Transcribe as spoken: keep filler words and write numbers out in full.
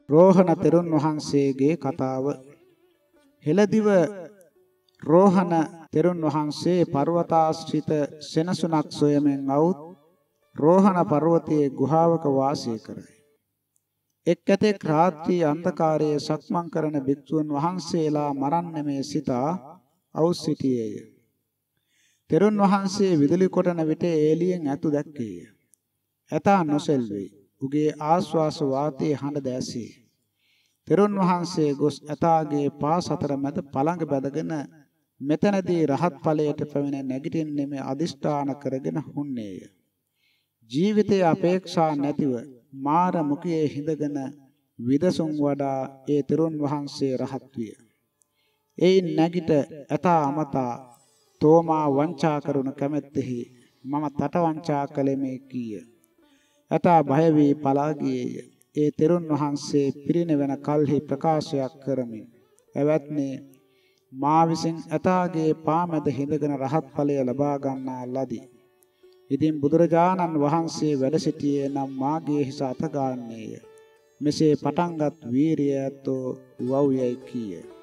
රෝහණ තෙරුන් වහන්සේගේ කතාව. හෙළදිව රෝහණ තෙරුන් වහන්සේ පර්වතාශ්‍රිත සෙනසුනක් සොයමින් આવුත් රෝහණ පර්වතයේ ගුහාවක වාසය කරයි. එක් ඇතෙක් රාත්‍රී අන්ධකාරයේ සක්මන් කරන භික්ෂුන් වහන්සේලා මරන්නමේ සිතා අවුස් සිටියේය. තෙරුන් වහන්සේ විදුලි කොටන විට එළියෙන් ඇතු දැක්කේය. ඇතා නොසෙල්වේ. උගේ ආශ්වාස වාතයේ හඬ දැසී. තෙරුන් වහන්සේ ගොස් ඇතාගේ පාස අතර මැද පළඟ බැඳගෙන මෙතනදී රහත් ඵලයට පැමිණ නැගිටින්නේ මේ අදිෂ්ඨාන කරගෙන හුන්නේය. ජීවිතයේ අපේක්ෂා නැතිව මාර මුඛයේ හිඳගෙන විදසුන් වඩා ඒ තෙරුන් වහන්සේ රහත් විය. එයින් නැගිට ඇතා අමතා තෝමා වංචා කරුණ කැමැත්තෙහි මම තට වංචා කළෙමි කීය. ඇතා බය වී පලා ගියේය. ඒ තෙරුන් වහන්සේ පිරිනිවන කල්හි ප්‍රකාශයක් කරමින් එවත්නේ මා විසින් ඇතාගේ පාමැද හිඳගෙන රහත් ඵලය ලබා ගන්නා ලදී. ඉතින් බුදුරජාණන් වහන්සේ වැඩ සිටියේ නම් මාගේ හිස අත ගන්නේය. මෙසේ පටන්ගත් වීරිය ඇත්තෝ වව් යයි කීය.